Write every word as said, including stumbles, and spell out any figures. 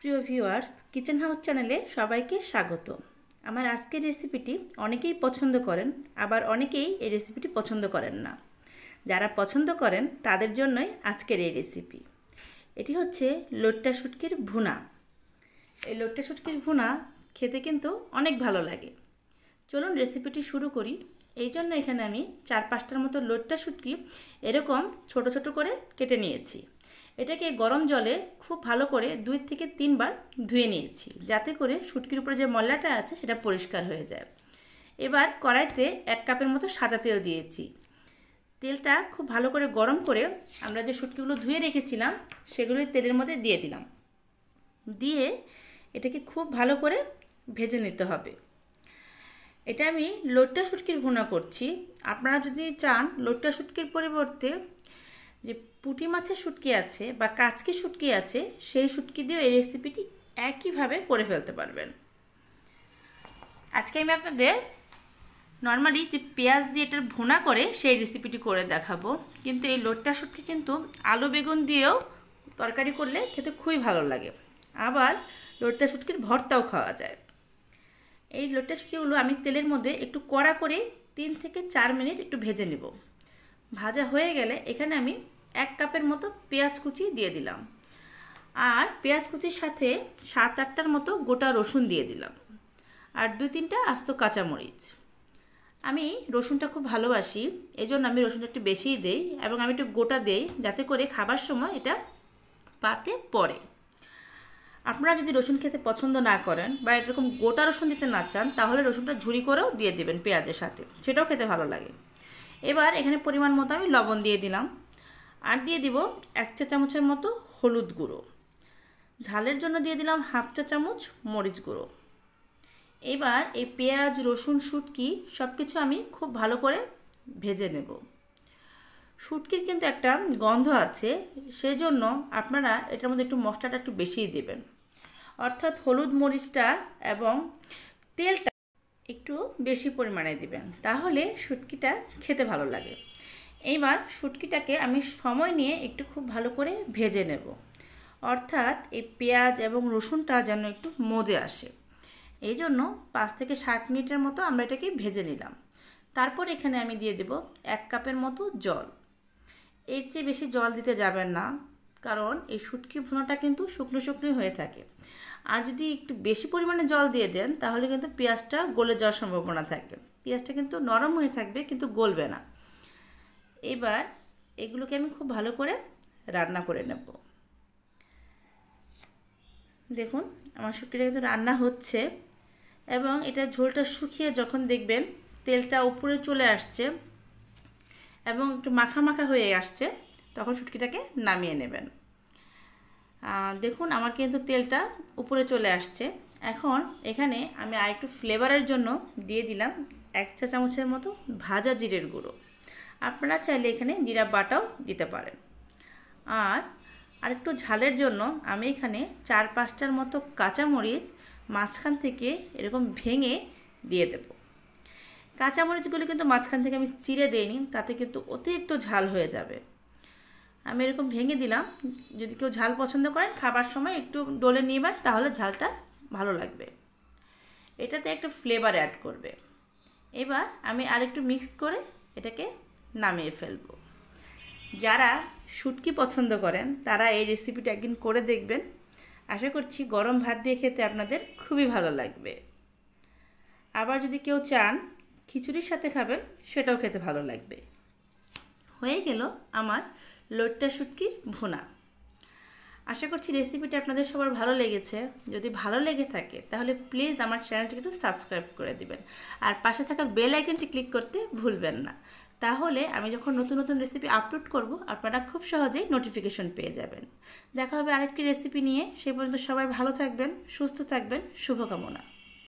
প্রিয় viewers, kitchen house চ্যানেলে সবাইকে স্বাগত। আমার আজকের রেসিপিটি অনেকেই পছন্দ করেন, আবার অনেকেই এই রেসিপিটি পছন্দ করেন না। যারা পছন্দ করেন তাদের জন্যই আজকের এই রেসিপি। এটি হচ্ছে লোট্টা শুটকির ভুনা। এই লোট্টা শুটকির ভুনা খেতে কিন্তু অনেক ভালো লাগে। চলুন রেসিপিটি শুরু করি। এই জন্য এখানে আমি চার পাঁচটার মতো লোট্টা শুটকি এরকম ছোট ছোট করে কেটে নিয়েছি। এটাকে গরম জলে খুব ভালো করে দুই থেকে তিনবার ধুয়ে নিয়েছি, যাতে করে শুটকির উপরে যে ময়লাটা আছে সেটা পরিষ্কার হয়ে যায়। এবার কড়াইতে এক কাপের মতো সাদা তেল দিয়েছি। তেলটা খুব ভালো করে গরম করে আমরা যে শুটকিগুলো ধুয়ে রেখেছিলাম সেগুলো তেলের মধ্যে দিয়ে দিলাম। দিয়ে এটাকে খুব ভালো করে ভেজে নিতে হবে। এটা আমি লোট্টা শুটকির ভুনা করছি। আপনারা যদি চান লোট্টা শুটকির পরিবর্তে যে পুঁটি মাছের শুটকি আছে বা কাচকি শুটকি আছে সেই শুটকি দিয়েও এই রেসিপিটি একইভাবে করে ফেলতে পারবেন। আজকে আমি আপনাদের নর্মালি যে পেঁয়াজ দিয়ে এটার ভুনা করে সেই রেসিপিটি করে দেখাবো। কিন্তু এই লোট্টা শুটকি কিন্তু আলু বেগুন দিয়েও তরকারি করলে খেতে খুবই ভালো লাগে। আবার লোট্টা শুটকির ভর্তাও খাওয়া যায়। এই লোট্টা শুটকিগুলো আমি তেলের মধ্যে একটু কড়া করে তিন থেকে চার মিনিট একটু ভেজে নেব। ভাজা হয়ে গেলে এখানে আমি এক কাপের মতো পেঁয়াজ কুচি দিয়ে দিলাম, আর পেঁয়াজ কুচির সাথে সাত আটটার মতো গোটা রসুন দিয়ে দিলাম, আর দুই তিনটা আস্ত কাঁচামরিচ। আমি রসুনটা খুব ভালোবাসি, এই জন্য আমি রসুনটা একটু বেশিই দেই এবং আমি একটু গোটা দেই, যাতে করে খাবার সময় এটা পাতে পড়ে। আপনারা যদি রসুন খেতে পছন্দ না করেন বা এরকম গোটা রসুন দিতে না চান, তাহলে রসুনটা ঝুরি করেও দিয়ে দেবেন পেঁয়াজের সাথে, সেটাও খেতে ভালো লাগে। এবার এখানে পরিমাণ মতো আমি লবণ দিয়ে দিলাম, আর দিয়ে দিব এক চা চামচের মতো হলুদ গুঁড়ো। ঝালের জন্য দিয়ে দিলাম হাফ চা চামচ মরিচ গুঁড়ো। এবার এই পেঁয়াজ রসুন শুটকি সব কিছু আমি খুব ভালো করে ভেজে নেব। শুটকির কিন্তু একটা গন্ধ আছে, সেই জন্য আপনারা এটার মধ্যে একটু মশলাটা একটু বেশিই দেবেন, অর্থাৎ হলুদ মরিচটা এবং তেলটা একটু বেশি পরিমাণে দিবেন, তাহলে শুটকিটা খেতে ভালো লাগে। এইবার শুটকিটাকে আমি সময় নিয়ে একটু খুব ভালো করে ভেজে নেব, অর্থাৎ এই পেঁয়াজ এবং রসুনটা যেন একটু মজে আসে। এই জন্য পাঁচ থেকে সাত মিনিটের মতো আমরা এটাকে ভেজে নিলাম। তারপর এখানে আমি দিয়ে দেব এক কাপের মতো জল। এর চেয়ে বেশি জল দিতে যাবেন না, কারণ এই শুটকি ভুনাটা কিন্তু শুকনো শুকনো হয়ে থাকে। আর যদি একটু বেশি পরিমাণে জল দিয়ে দেন তাহলে কিন্তু পেঁয়াজটা গলে যাওয়ার সম্ভাবনা থাকে। পেঁয়াজটা কিন্তু নরম হয়ে থাকবে কিন্তু গলবে না। এবার এগুলোকে আমি খুব ভালো করে রান্না করে নেব। দেখুন আমার শুটকিটা কিন্তু রান্না হচ্ছে, এবং এটা ঝোলটা শুকিয়ে যখন দেখবেন তেলটা উপরে চলে আসছে এবং একটু মাখা মাখা হয়ে আসছে, তখন শুটকিটাকে নামিয়ে নেবেন। দেখুন আমার কিন্তু তেলটা উপরে চলে আসছে। এখন এখানে আমি আরেকটু ফ্লেভারের জন্য দিয়ে দিলাম এক চা চামচের মতো ভাজা জিরের গুঁড়ো। আপনারা চাইলে এখানে জিরা বাটাও দিতে পারেন। আর আরেকটু ঝালের জন্য আমি এখানে চার পাঁচটার মতো কাঁচামরিচ মাঝখান থেকে এরকম ভেঙে দিয়ে দেব। কাঁচামরিচগুলো কিন্তু মাঝখান থেকে আমি চিড়ে দিইনি, তাতে কিন্তু অতিরিক্ত ঝাল হয়ে যাবে। আমি এরকম ভেঙে দিলাম। যদি কেউ ঝাল পছন্দ করেন খাবার সময় একটু ডলে নিবেন, তাহলে ঝালটা ভালো লাগবে, এটাতে একটা ফ্লেভার অ্যাড করবে। এবার আমি আরেকটু মিক্স করে এটাকে নামিয়ে ফেলব। যারা শুটকি পছন্দ করেন তারা এই রেসিপিটা একদিন করে দেখবেন। আশা করছি গরম ভাত দিয়ে খেতে আপনাদের খুবই ভালো লাগবে। আবার যদি কেউ চান খিচুড়ির সাথে খাবেন, সেটাও খেতে ভালো লাগবে। হয়ে গেল আমার লোট্টা শুটকির ভুনা। আশা করছি রেসিপিটা আপনাদের সবার ভালো লেগেছে। যদি ভালো লেগে থাকে তাহলে প্লিজ আমার চ্যানেলটিকে একটু সাবস্ক্রাইব করে দিবেন, আর পাশে থাকা বেল আইকনটি ক্লিক করতে ভুলবেন না। তাহলে আমি যখন নতুন নতুন রেসিপি আপলোড করব আপনারা খুব সহজেই নোটিফিকেশন পেয়ে যাবেন। দেখা হবে আরেকটি রেসিপি নিয়ে। সেই পর্যন্ত সবাই ভালো থাকবেন, সুস্থ থাকবেন। শুভকামনা।